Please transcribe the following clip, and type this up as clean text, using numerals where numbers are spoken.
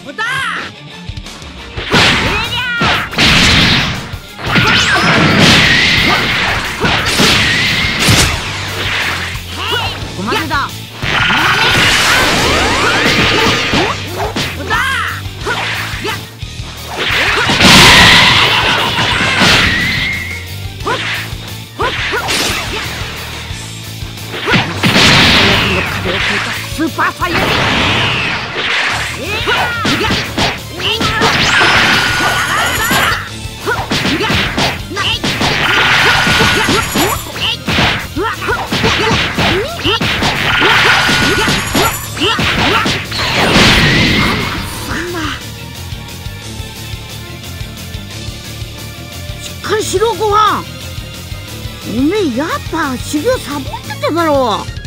スーパーサイヤ人。しっかりしろ、ご飯。おめえやっぱ修行サボってただろう。